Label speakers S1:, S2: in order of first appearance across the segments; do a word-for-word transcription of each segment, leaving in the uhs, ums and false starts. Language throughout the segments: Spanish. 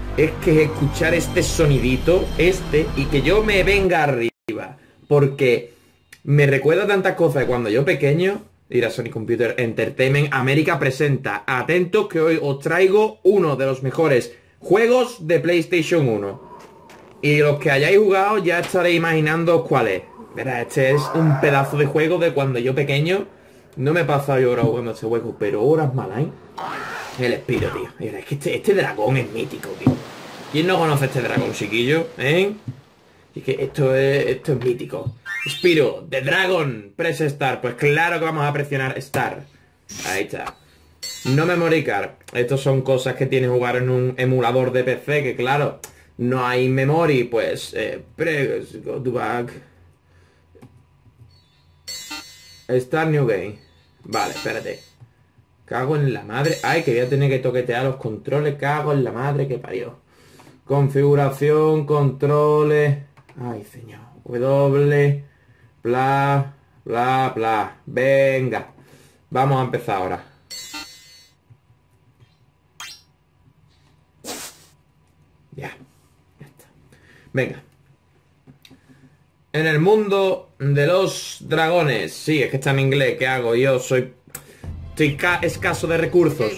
S1: es que escuchar este sonidito, este, y que yo me venga arriba. Porque me recuerda tantas cosas de cuando yo pequeño. Ir a Sony Computer Entertainment América presenta. Atentos que hoy os traigo uno de los mejores juegos de PlayStation uno. Y los que hayáis jugado ya estaréis imaginando cuál es. Verá, este es un pedazo de juego de cuando yo pequeño. No me he pasado yo horas jugando este juego, pero horas malas, ¿eh? El Spyro, tío. Mira, es que este, este dragón es mítico, tío. ¿Quién no conoce este dragón, chiquillo? ¿Eh? Y que esto es, esto es mítico. Spyro, The Dragon, press Start. Pues claro que vamos a presionar Start. Ahí está. No memory card. Estos son cosas que tiene jugar en un emulador de P C, que claro, no hay memory, pues eh, press, go to back. Start new game. Vale, espérate. Cago en la madre. Ay, que voy a tener que toquetear los controles. Cago en la madre que parió. Configuración, controles. Ay, señor. W. Bla. Bla, bla. Venga. Vamos a empezar ahora. Ya. Ya está. Venga. En el mundo de los dragones. Sí, es que está en inglés. ¿Qué hago? Yo soy... Estoy escaso de recursos.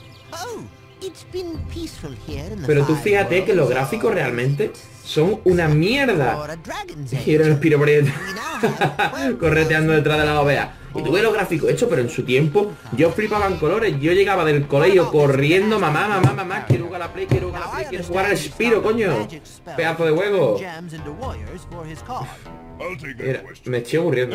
S1: Pero tú fíjate que los gráficos realmente son una mierda. Y era el Spyro por ahí correteando detrás de la ovea. Y tuve los gráficos hechos, pero en su tiempo yo flipaba en colores. Yo llegaba del colegio corriendo, mamá, mamá, mamá, quiero jugar a la Play, quiero jugar a la Play, quiero jugar al Spyro, coño. Pedazo de juego. Mira, me estoy aburriendo.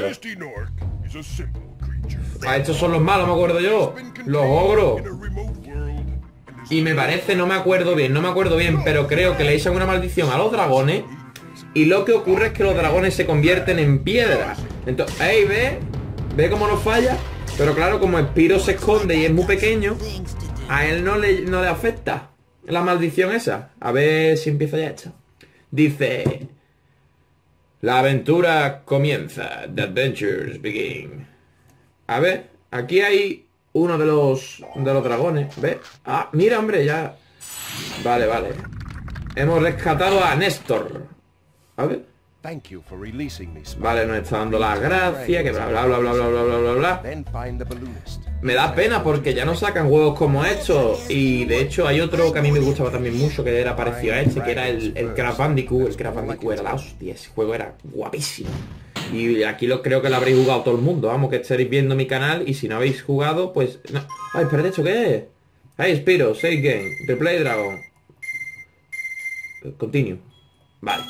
S1: Ah, estos son los malos, me acuerdo yo. Los ogros. Y me parece, no me acuerdo bien, no me acuerdo bien, pero creo que le echan una maldición a los dragones. Y lo que ocurre es que los dragones se convierten en piedra. Entonces, ey, ve, ve cómo nos falla. Pero claro, como Spyro se esconde y es muy pequeño, a él no le, no le afecta la maldición esa. A ver si empieza ya esto. Dice: la aventura comienza. The adventures begin. A ver, aquí hay uno de los de los dragones, ¿ves? Ah, mira, hombre, ya. Vale, vale. Hemos rescatado a Néstor. A ver. Vale, nos está dando las gracias, que bla bla bla bla bla bla bla bla bla. Me da pena porque ya no sacan juegos como estos. Y de hecho hay otro que a mí me gustaba también mucho, que era parecido a este, que era el, el Crash Bandicoot. El Crash Bandicoot era la hostia, ese juego era guapísimo. Y aquí lo creo que lo habréis jugado todo el mundo. Vamos, que estaréis viendo mi canal. Y si no habéis jugado, pues... No. Ay, espérate, ¿esto qué es? Ay, Spyro, Save Game, Replay Dragon. Continue. Vale.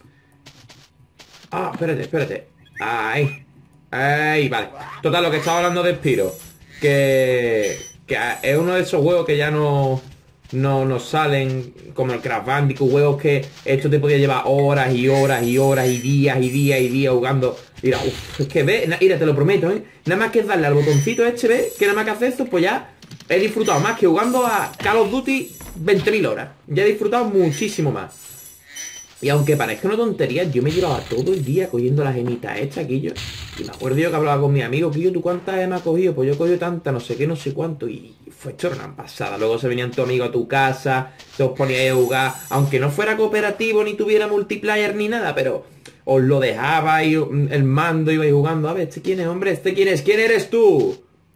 S1: Ah, espérate, espérate. Ay. Ay, vale. Total, lo que estaba hablando de Spyro. Que... Que es uno de esos juegos que ya no... No nos salen como el Crash Bandicoot, juegos que esto te podía llevar horas y horas y horas y días y días y días jugando. Mira, uff, es que ve, mira, te lo prometo, ¿eh? Nada más que darle al botoncito este, ¿ves? Que nada más que hacer esto, pues ya he disfrutado más que jugando a Call of Duty veinte mil horas. Ya he disfrutado muchísimo más. Y aunque parezca una tontería, yo me llevaba todo el día cogiendo las gemitas estas, Quillo. Y me acuerdo yo que hablaba con mi amigo, Quillo, ¿tú cuántas gemas has cogido? Pues yo he cogido tantas, no sé qué, no sé cuánto. Y fue esto una pasada. Luego se venían tu amigo a tu casa, se os poníais a jugar. Aunque no fuera cooperativo, ni tuviera multiplayer, ni nada, pero os lo dejaba y el mando ibais jugando. A ver, ¿este quién es, hombre? ¿Este quién es? ¿Quién eres tú?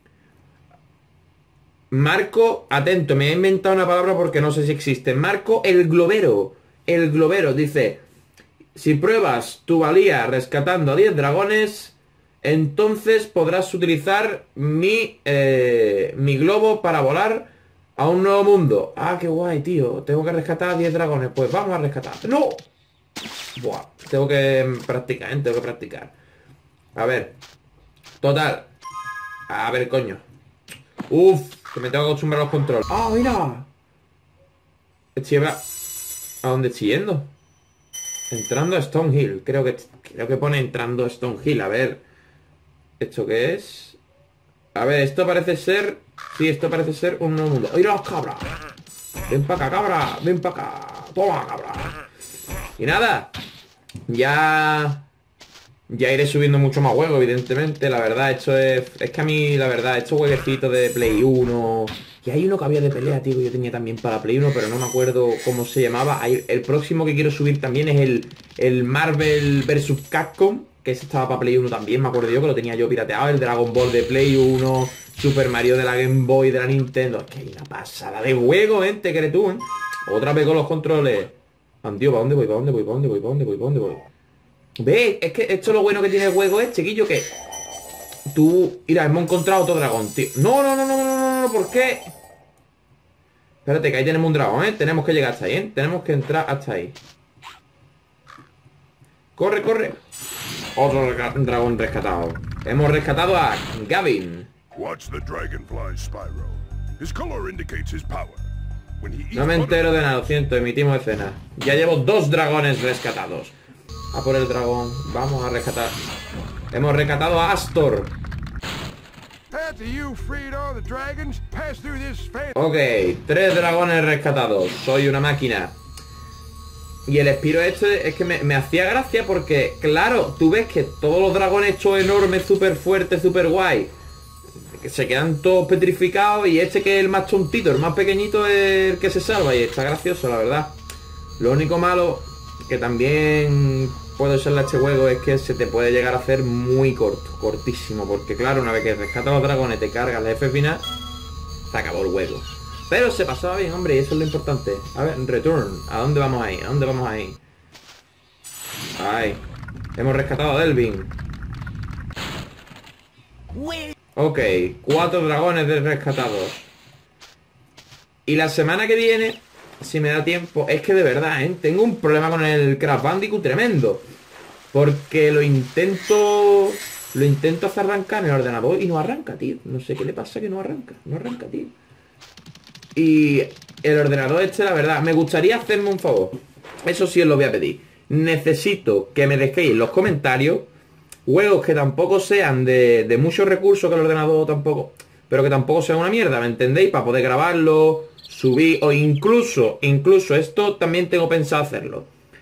S1: Marco, atento, me he inventado una palabra porque no sé si existe. Marco el Globero. El Globero dice: si pruebas tu valía rescatando a diez dragones, entonces podrás utilizar mi, eh, mi globo para volar a un nuevo mundo. Ah, qué guay, tío. Tengo que rescatar a diez dragones. Pues vamos a rescatar. ¡No! Buah, tengo que practicar, ¿eh? Tengo que practicar. A ver. Total. A ver, coño. Uf, que me tengo que acostumbrar a los controles. ¡Ah, mira! Estoy a... ¿A dónde estoy yendo? Entrando a Stonehill. Creo que creo que pone entrando a Stonehill. A ver. ¿Esto qué es? A ver, esto parece ser... Sí, esto parece ser un nuevo mundo. ¡Mira las cabras! Ven para acá, cabra. Ven para acá. Toma, cabra. Y nada. Ya... Ya iré subiendo mucho más juegos, evidentemente. La verdad, esto es... Es que a mí, la verdad, estos jueguecitos de Play uno... Y hay uno que había de pelea, tío, que yo tenía también para Play uno, pero no me acuerdo cómo se llamaba. Hay, el próximo que quiero subir también es el, el Marvel versus. Capcom, que ese estaba para Play uno también, me acuerdo yo, que lo tenía yo pirateado. El Dragon Ball de Play uno, Super Mario de la Game Boy, de la Nintendo. Es que hay una pasada de juego, gente, que eres tú, ¿eh? Otra vez con los controles. Tío, ¿para dónde voy? ¿Para dónde voy? ¿Para dónde voy? ¿Para dónde voy? ¿Para dónde voy? ¿Ves? Es que esto es lo bueno que tiene el juego, es, chiquillo, que... Tú... Mira, hemos encontrado otro dragón, tío. No, no, no, no, no, no, no, ¿por qué? Espérate, que ahí tenemos un dragón, ¿eh? Tenemos que llegar hasta ahí, ¿eh? Tenemos que entrar hasta ahí. Corre, corre. Otro dragón rescatado. Hemos rescatado a Gavin.
S2: Watch the dragonfly, Spyro. His color indicates his power. When he eats
S1: No me entero de nada, lo siento, emitimos escena. Ya llevo dos dragones rescatados. A por el dragón. Vamos a rescatar. Hemos rescatado a Astor. Ok, tres dragones rescatados. Soy una máquina. Y el Spyro este es que me, me hacía gracia porque, claro, tú ves que todos los dragones estos enormes, súper fuertes, súper guay, que se quedan todos petrificados, y este que es el más tontito, el más pequeñito, es el que se salva, y está gracioso, la verdad. Lo único malo que también puede usarle a este juego es que se te puede llegar a hacer muy corto, cortísimo, porque claro, una vez que rescatas a los dragones, te cargas el jefe final, se acabó el juego. Pero se pasaba bien, hombre, y eso es lo importante. A ver, return. ¿A dónde vamos ahí? ¿A dónde vamos ahí? Ahí. Hemos rescatado a Delvin. Ok, cuatro dragones rescatados. Y la semana que viene, si me da tiempo, es que de verdad, ¿eh? Tengo un problema con el Crash Bandicoot tremendo. Porque lo intento... Lo intento hacer arrancar en el ordenador y no arranca, tío. No sé qué le pasa que no arranca. No arranca, tío. Y el ordenador este, la verdad, me gustaría hacerme un favor. Eso sí os lo voy a pedir. Necesito que me dejéis en los comentarios juegos que tampoco sean de, de muchos recursos, que el ordenador tampoco, pero que tampoco sean una mierda, ¿me entendéis? Para poder grabarlo, subir, o incluso, incluso esto también tengo pensado hacerlo.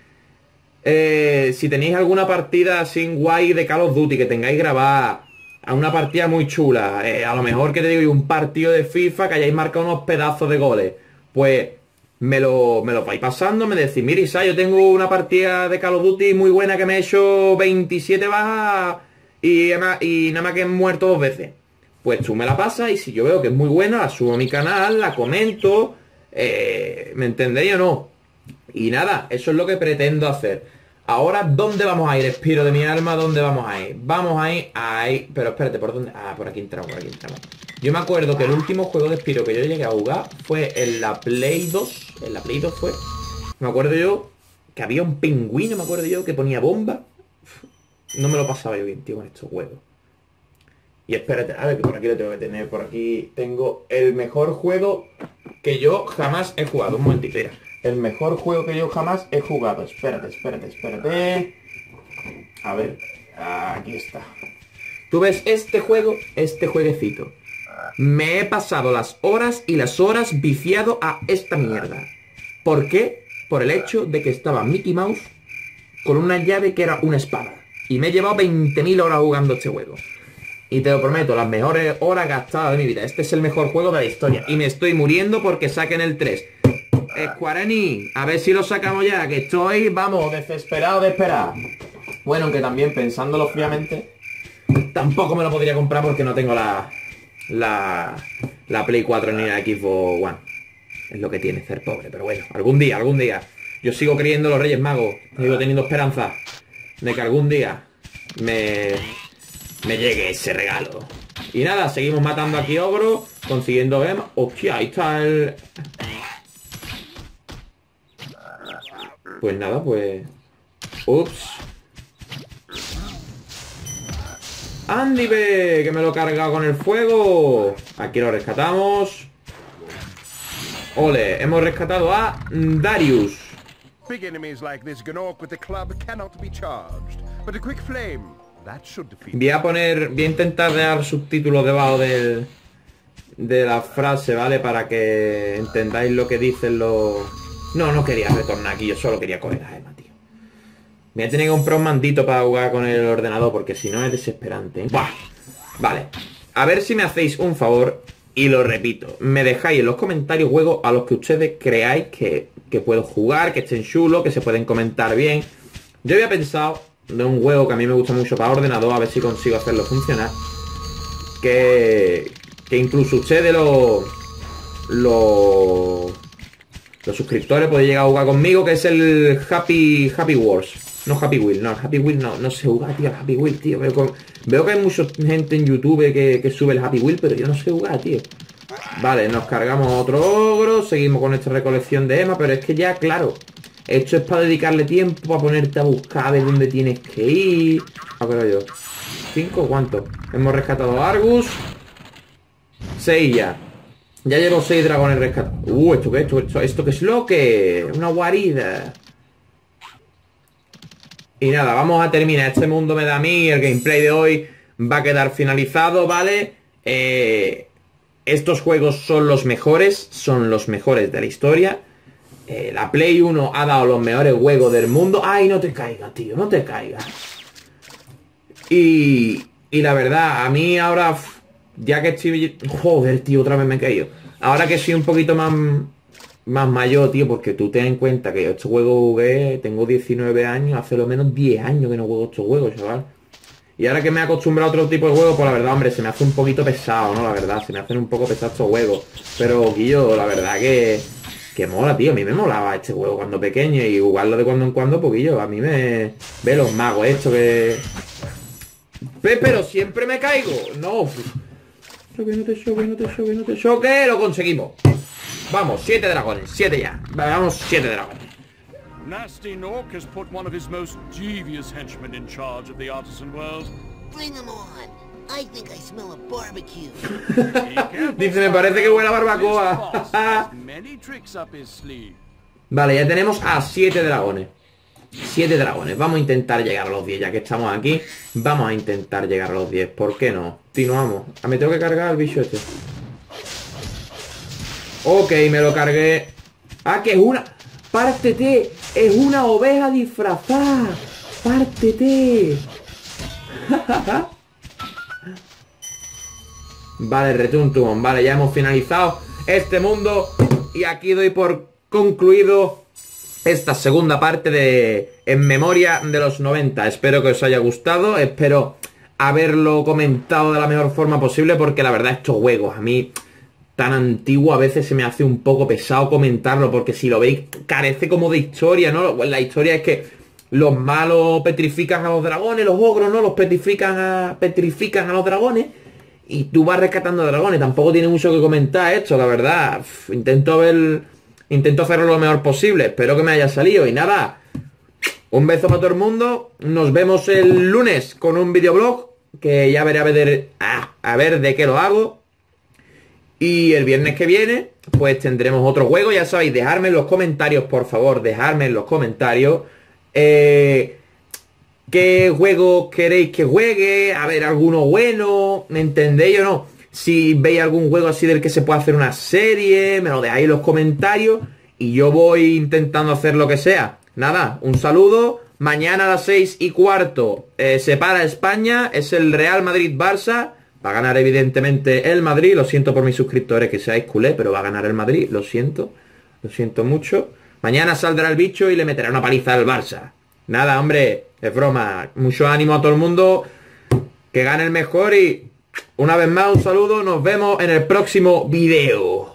S1: Eh, si tenéis alguna partida así guay de Call of Duty que tengáis grabada, a una partida muy chula, eh, a lo mejor que te digo, un partido de FIFA que hayáis marcado unos pedazos de goles, pues me lo, me lo vais pasando, me decís, mira Isa, yo tengo una partida de Call of Duty muy buena que me he hecho veintisiete bajas y, y nada más que he muerto dos veces. Pues tú me la pasas y si yo veo que es muy buena, la subo a mi canal, la comento, eh, ¿me entendéis o no? Y nada, eso es lo que pretendo hacer. Ahora, ¿dónde vamos a ir, Spyro de mi alma? ¿Dónde vamos a ir? Vamos a ir ahí. Pero espérate, ¿por dónde? Ah, por aquí entramos, por aquí entramos. Yo me acuerdo que el último juego de Spyro que yo llegué a jugar fue en la Play dos. En la Play dos fue. Me acuerdo yo que había un pingüino, me acuerdo yo, que ponía bomba. No me lo pasaba yo bien, tío, con estos juegos. Y espérate, a ver, que por aquí lo tengo que tener. Por aquí tengo el mejor juego que yo jamás he jugado. Un momentito, mira. El mejor juego que yo jamás he jugado. Espérate, espérate, espérate. A ver, aquí está. Tú ves este juego, este jueguecito. Me he pasado las horas y las horas viciado a esta mierda. ¿Por qué? Por el hecho de que estaba Mickey Mouse con una llave que era una espada. Y me he llevado veinte mil horas jugando este juego. Y te lo prometo, las mejores horas gastadas de mi vida. Este es el mejor juego de la historia. Y me estoy muriendo porque saquen el tres. Square Enix, a ver si lo sacamos ya, que estoy, vamos, desesperado de esperar. Bueno, aunque también pensándolo fríamente, tampoco me lo podría comprar porque no tengo la la, la Play cuatro ni la Xbox One. Es lo que tiene ser pobre, pero bueno, algún día, algún día. Yo sigo creyendo en los Reyes Magos, sigo teniendo esperanza de que algún día me, me llegue ese regalo. Y nada, seguimos matando aquí ogro, consiguiendo gemas. Hostia, ahí está el... Pues nada, pues... Ups. Andy B, que me lo he cargado con el fuego. Aquí lo rescatamos. Ole, hemos rescatado a Darius. Voy a poner, voy a intentar dejar subtítulos debajo del, de la frase, ¿vale? Para que entendáis lo que dicen los... No, no quería retornar aquí, yo solo quería coger la gema, tío. Me voy a tener que comprar un mandito para jugar con el ordenador, porque si no es desesperante, ¿eh? ¡Buah! Vale. A ver si me hacéis un favor Y lo repito, me dejáis en los comentarios juegos a los que ustedes creáis que, que puedo jugar, que estén chulos, que se pueden comentar bien. Yo había pensado de un juego que a mí me gusta mucho para ordenador, a ver si consigo hacerlo funcionar. Que, que incluso ustedes los, los, los suscriptores podéis llegar a jugar conmigo, que es el Happy Happy Wars. No Happy Wheel, no, Happy Wheel no, no se juega, tío, el Happy Wheel, tío. Veo, con, veo que hay mucha gente en YouTube que, que sube el Happy Wheel, pero yo no sé jugar, tío. Vale, nos cargamos otro ogro, seguimos con nuestra recolección de Emma, pero es que ya, claro, esto es para dedicarle tiempo, para ponerte a buscar a ver dónde tienes que ir. ¿A qué hora yo? ¿Cinco? ¿Cuánto? Hemos rescatado a Argus. Seis ya. Ya llevo seis dragones rescatados. Uh, ¿esto qué es? ¿Esto, esto, esto qué es lo que? Una guarida. Y nada, vamos a terminar. Este mundo me da a mí. El gameplay de hoy va a quedar finalizado, ¿vale? Eh, estos juegos son los mejores. Son los mejores de la historia. Eh, la Play uno ha dado los mejores juegos del mundo. ¡Ay, no te caigas, tío! No te caigas. Y, y la verdad, a mí ahora, ya que estoy... Joder, tío, otra vez me he caído. Ahora que soy un poquito más... Más mayor, tío, porque tú ten en cuenta que yo este juego jugué, tengo diecinueve años, hace lo menos diez años que no juego estos juegos, chaval. Y ahora que me he acostumbrado a otro tipo de juegos, pues la verdad, hombre, se me hace un poquito pesado, ¿no? La verdad, se me hacen un poco pesados estos juegos. Pero, Guillo, la verdad que... Que mola, tío, a mí me molaba este juego cuando pequeño y jugarlo de cuando en cuando, poquillo. A mí me... Ve los magos, esto que... Ve, pero siempre me caigo. No. Choque, no te choque, no te choque, no te choque. Lo conseguimos. Vamos, siete dragones, siete ya. Vamos, siete dragones.
S2: Nasty Nork has put one of his most devious henchmen in charge of the artisan world.
S3: Bring him on. I think I smell a barbecue.
S1: Dice, me parece que huele a barbacoa. Vale, ya tenemos a siete dragones. siete dragones. Vamos a intentar llegar a los diez, ya que estamos aquí. Vamos a intentar llegar a los diez. ¿Por qué no? Continuamos. Ah, me tengo que cargar al bicho este. Ok, me lo cargué. Ah, que es una... Pártete. Es una oveja disfrazada. Pártete. Vale, retuntum. Vale, ya hemos finalizado este mundo. Y aquí doy por concluido esta segunda parte de En Memoria de los noventa. Espero que os haya gustado. Espero haberlo comentado de la mejor forma posible, porque la verdad estos juegos a mí... tan antiguo a veces se me hace un poco pesado comentarlo, porque si lo veis carece como de historia, ¿no? La historia es que los malos petrifican a los dragones, los ogros, ¿no? Los petrifican a, petrifican a los dragones y tú vas rescatando dragones. Tampoco tiene mucho que comentar esto, la verdad. Uf, intento ver, intento hacerlo lo mejor posible. Espero que me haya salido y nada. Un beso para todo el mundo. Nos vemos el lunes con un videoblog que ya veré a ver, ah, a ver de qué lo hago. Y el viernes que viene, pues tendremos otro juego. Ya sabéis, dejadme en los comentarios, por favor, dejadme en los comentarios eh, qué juego queréis que juegue. A ver, alguno bueno, ¿me entendéis o no? Si veis algún juego así del que se pueda hacer una serie, me lo dejáis en los comentarios y yo voy intentando hacer lo que sea. Nada, un saludo. Mañana a las seis y cuarto eh, se para España, es el Real Madrid-Barça. Va a ganar evidentemente el Madrid. Lo siento por mis suscriptores que seáis culé, pero va a ganar el Madrid. Lo siento. Lo siento mucho. Mañana saldrá el bicho y le meterá una paliza al Barça. Nada, hombre. Es broma. Mucho ánimo a todo el mundo. Que gane el mejor y... Una vez más, un saludo. Nos vemos en el próximo video.